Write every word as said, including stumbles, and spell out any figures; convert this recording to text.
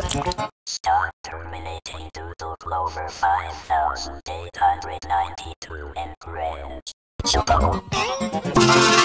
Start terminating DoodleClover five thousand eight hundred ninety-two and Cringe. Csupo.